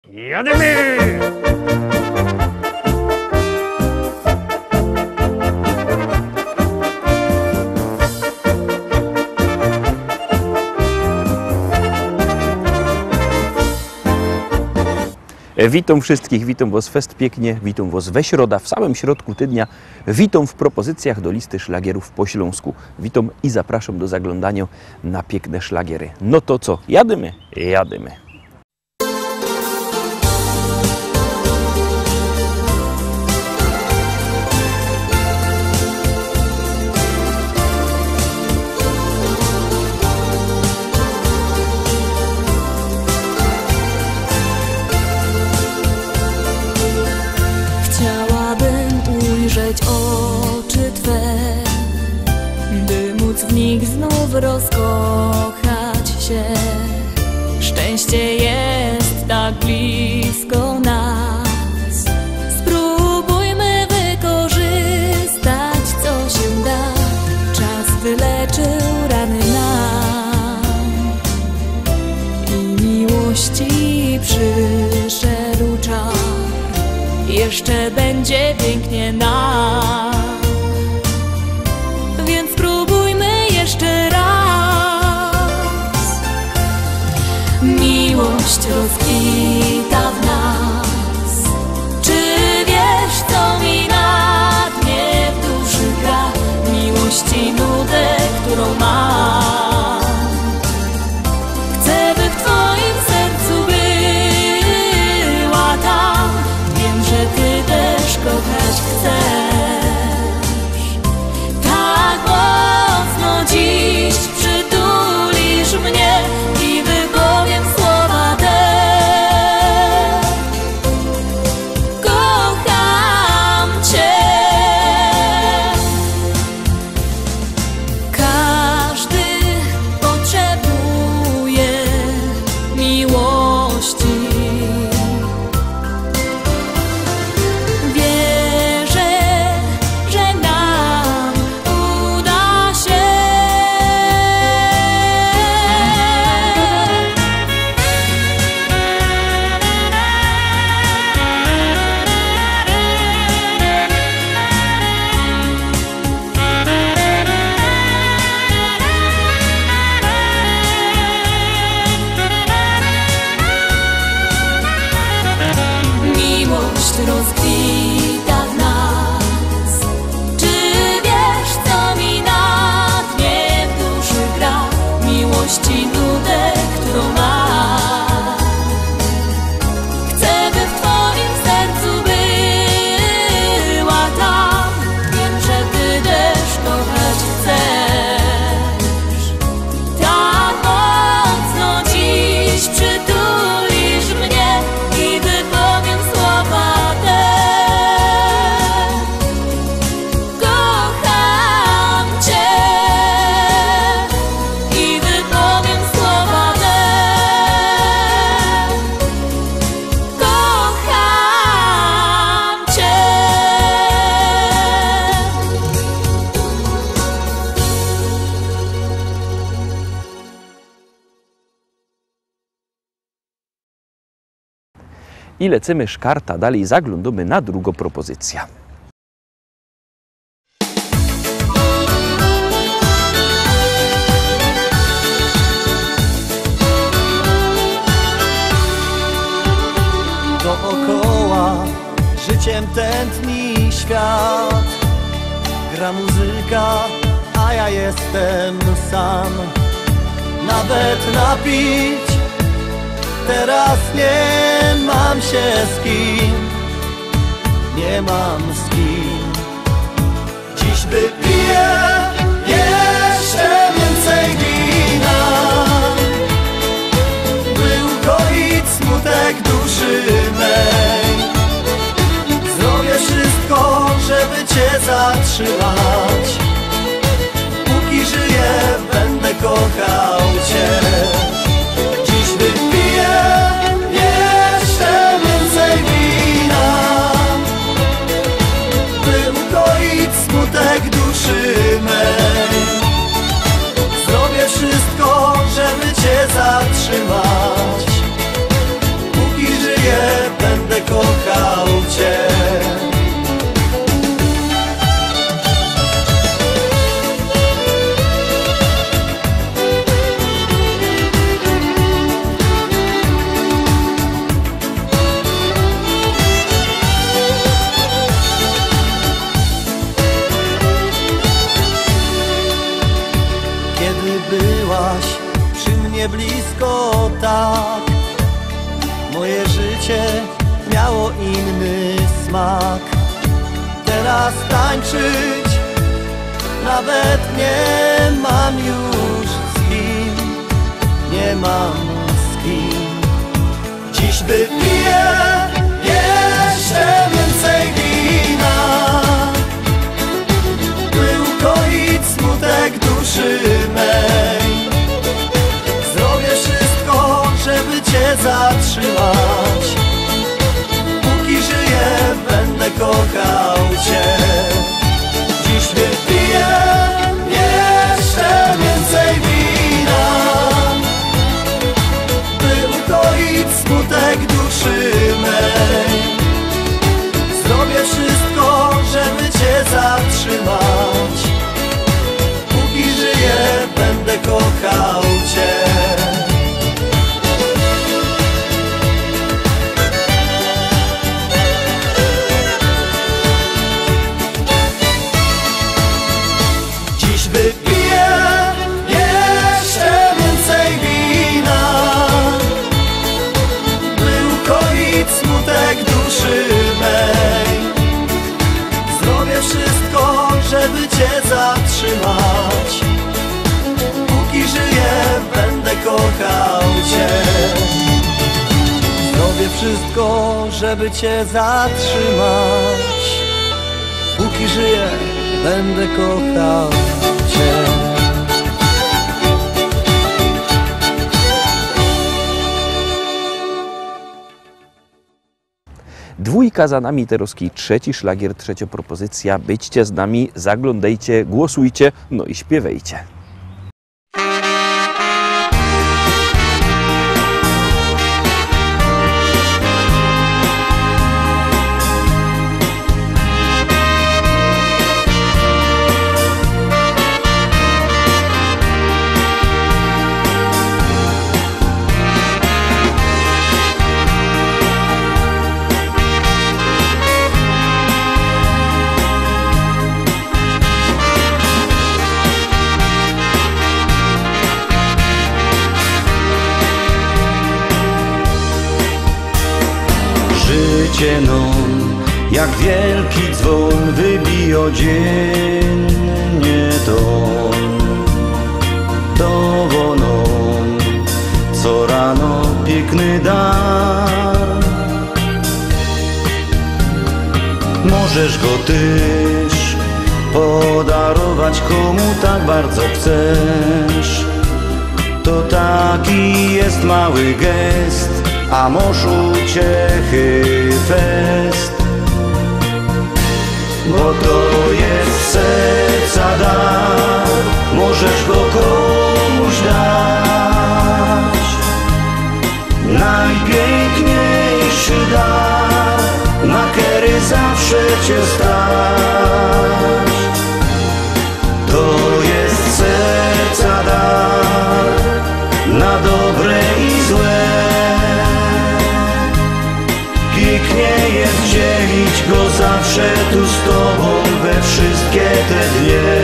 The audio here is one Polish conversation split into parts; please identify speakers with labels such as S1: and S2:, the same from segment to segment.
S1: Jadymy! Witam wszystkich, witam Was fest pięknie, witam Was we środa, w samym środku tygodnia. Witam w propozycjach do listy szlagierów po śląsku. Witam i zapraszam do zaglądania na piękne szlagiery. No to co, jadymy? Jadymy.
S2: Oczy Twe, by móc w nich znów rozkochać się. Szczęście jest tak blisko nas. Spróbujmy wykorzystać, co się da. Czas wyleczył rany nam i miłości przyszedł czas. Jeszcze będzie pięknie nam, więc spróbujmy jeszcze raz. Miłość rozkwita w nas. Czy wiesz, co mi na dnie w duszy gra? Miłości nudę, którą mam. Chcę, by w Twoim sercu była tam. Że Ty też kochać chcesz. Tak mocno dziś przytulisz mnie i wypowiem słowa te. Kocham Cię. Każdy potrzebuje miłości. Rozkwita w nas. Czy wiesz, co mi na dnie w duszy gra? Miłości nudę, którą mam. Chcę, by w Twoim sercu była tam. Wiem, że Ty też kochać chcesz. Tak mocno dziś przytulisz mnie i wypowiem słowa.
S1: I lecimy szkarta, dalej zaglądamy na drugą propozycję.
S3: Dookoła życiem tętni świat. Gra muzyka, a ja jestem sam. Nawet napić teraz nie mam się z kim. Nie mam z kim. Dziś wypiję jeszcze więcej wina, by ukoić smutek duszy mej. Zrobię wszystko, żeby Cię zatrzymać. Póki żyję, będę kochał Cię. Dziś wypiję jeszcze więcej wina, by ukoić smutek duszy mej. Zrobię wszystko, żeby Cię zatrzymać. Póki żyję, życie miało inny smak. Teraz tańczyć nawet nie mam już z kim, nie mam z kim. Dziś wypiję jeszcze więcej wina, by ukoić smutek duszy mej. Zrobię wszystko, żeby Cię zatrzymać. Póki żyję, będę kochał Cię. Dziś wypiję jeszcze więcej wina, by ukoić smutek duszy mej. Zrobię wszystko, żeby Cię zatrzymać. Póki żyję, będę kochał Cię. Wypiję jeszcze więcej wina, by ukoić smutek duszy mej. Zrobię wszystko, żeby Cię zatrzymać. Póki żyję, będę kochał Cię. Zrobię wszystko, żeby Cię zatrzymać. Póki żyję, będę kochał Cię.
S1: Dwójka za nami, Terowski, trzeci szlagier, trzecia propozycja. Byćcie z nami, zaglądajcie, głosujcie, no i śpiewajcie.
S4: Życie non, jak wielki dzwon, wybija dziennie ton. To wonon, co rano piękny dar. Możesz go też podarować komu tak bardzo chcesz. To taki jest mały gest, a może uciechy fest. Bo to jest serca dar, możesz go komuś dać. Najpiękniejszy dar, na który zawsze Cię stać. To jest serca dar, na dobre i złe. Pięknie jest dzielić go zawsze tu z Tobą we wszystkie te dnie.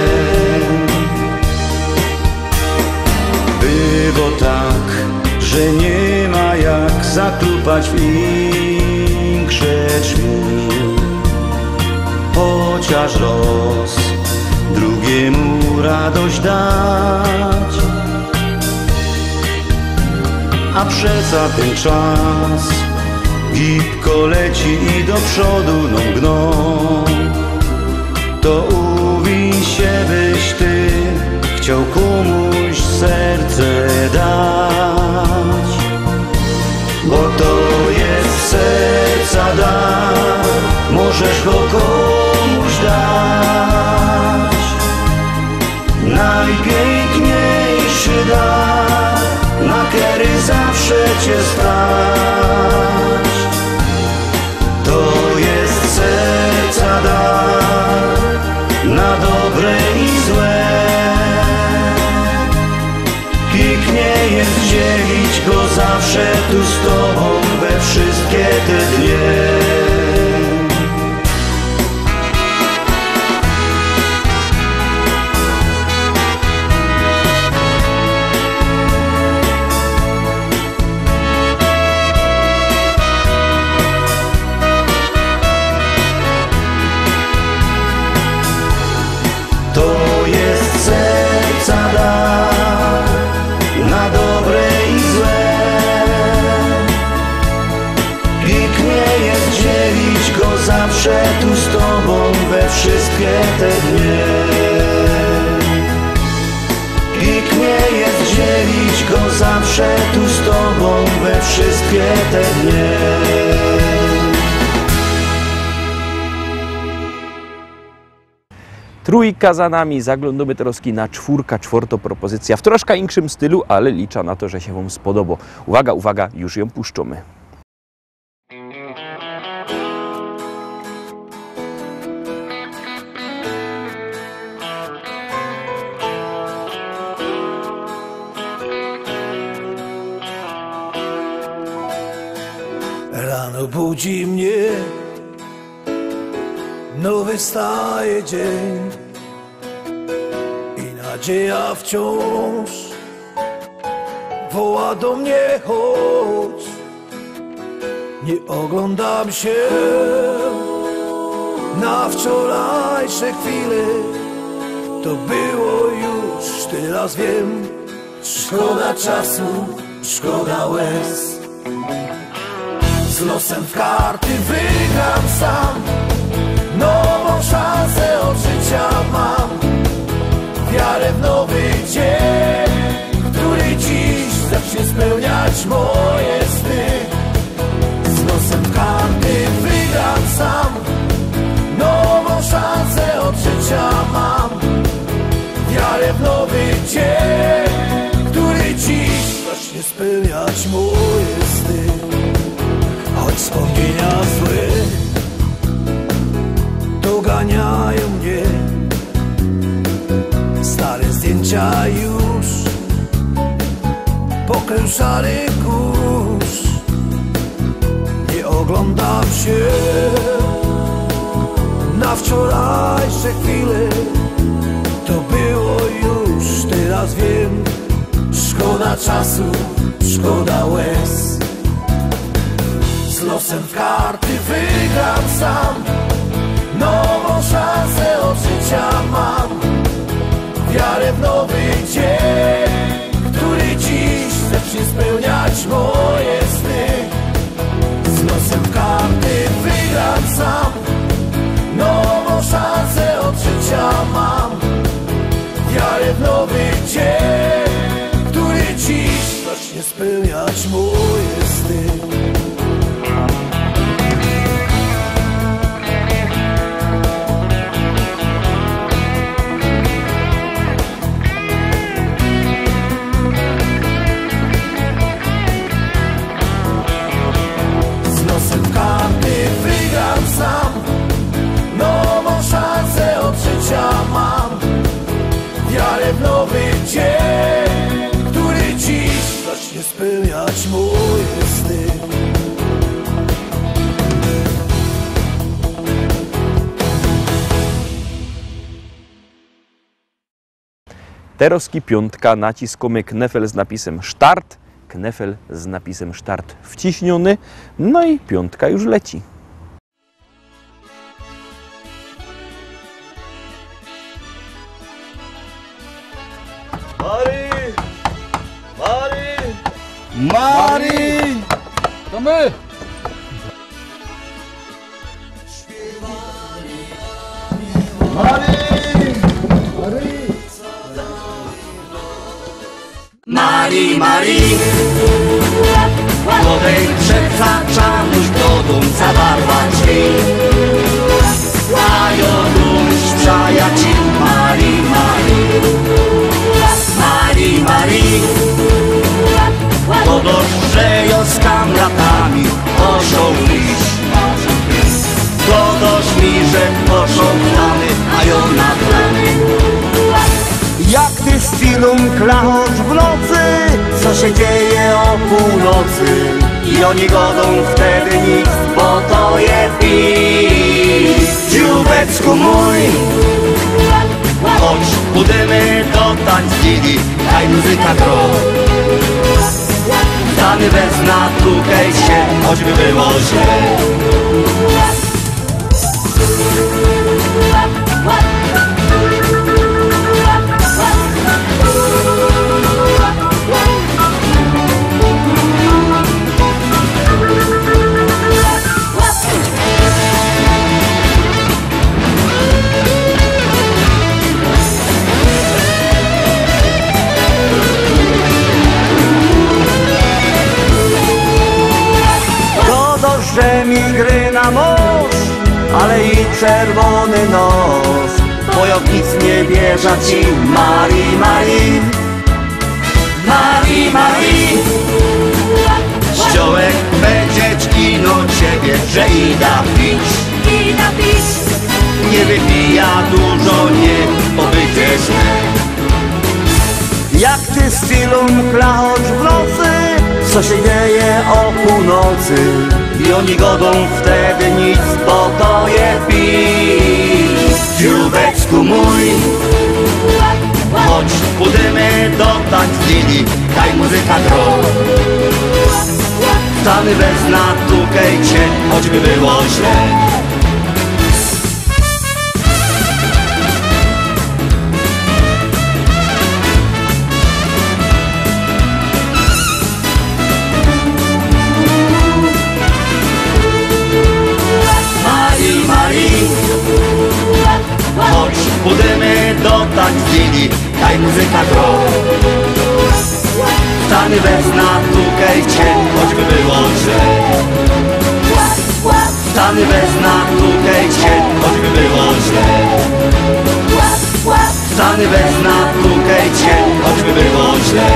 S4: Było tak, że nie ma jak zaklupać w większe drzwi. Chociaż raz drugiemu radość dać. A przeca ten czas gibko leci i do przodu gną. To uwiń się, byś Ty chciał komuś serce dać. Bo to jest serca dar, możesz go komuś dać. Najpiękniejszy dar, na który zawsze Cię stać. To jest serca dar, na dobre i złe. Pięknie jest dzielić go zawsze tu z Tobą we wszystkie te dnie. Pięknie jest dzielić go zawsze tu z tobą we wszystkie te dnie. Pięknie jest dzielić go zawsze tu z tobą we wszystkie te dnie.
S1: Trójka za nami, zaglądamy teraz na czwarta propozycja w troszkę innym stylu, ale liczę na to, że się wam spodoba. Uwaga, uwaga, już ją puszczamy.
S3: Rano budzi mnie nowy staje dzień i nadzieja wciąż woła do mnie: chodź. Nie oglądam się na wczorajsze chwile, to było już, teraz wiem. Szkoda czasu, szkoda łez. Z losem w karty wygram sam, nową szansę od życia mam. Wiarę w nowy dzień, który dziś zacznie spełniać moje sny. Z losem w karty wygram sam, nową szansę od życia mam. Wiarę w nowy dzień, który dziś zacznie spełniać moje sny. Choć wspomnienia złe doganiają mnie, stare zdjęcia już pokrył szary kurz. Nie oglądam się na wczorajsze chwile, to było już, teraz wiem. Szkoda czasu, szkoda łez. Z losem w karty wygram sam, nową szansę od życia mam. Wiarę w nowy dzień, który dziś zacznie spełniać moje sny. Z losem w karty wygram sam, nową szansę od życia mam. Wiarę w nowy dzień, który dziś zacznie spełniać moje sny. Sam, nową szansę od życia mam. Wiarę w nowy dzień, który dziś zacznie spełniać moje sny.
S1: Teroski piątka, naciskamy knefel z napisem start, knefel z napisem start wciśniony, no i piątka już leci.
S3: Mari! To my!
S5: Mari, Mari, młodej przekraczanuś do dum zawarła drzwi. A jo dumś przyjaciół Mari, Mari, Mari, Mari. Podosz, że jo z kamratami poszą liść. Podosz mi, że poszą plany, a jo na plany. Jak ty z filum klachosz w nocy, co się dzieje o północy? I oni godą wtedy nic, bo to je pis. Dziubecku mój, chodź, pójdziemy do tańcili, daj muzyka gro. Dany bez natukaj się, choćby było źle. że mi gry na mąż, ale i czerwony nos. Wojownic nie wierza ci, Marii, Marii, Marii, Marii. Ściołek będzie kino ciebie, że ida pić,
S2: Ida pić,
S5: nie wypija dużo, nie pobycie źle. Jak ty z filum klachosz w nocy, co się dzieje o północy, i oni godą wtedy nic, bo to je pić. Dziubeczku mój, chodź pójdziemy do tańclini, kaj muzyka gro. Stany bez natukejcie, choćby było źle. Marii, Marii, chodź pójdziemy do tańclini, kaj muzyka gro. Stany bez natukejcie, choćby było źle. Stany bez natukejcie, choćby było źle. Stany bez natukejcie, choćby było źle.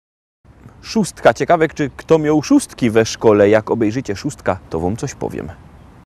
S1: Szóstka. Ciekawe, czy kto miał szóstki we szkole. Jak obejrzycie szóstka, to wam coś powiem.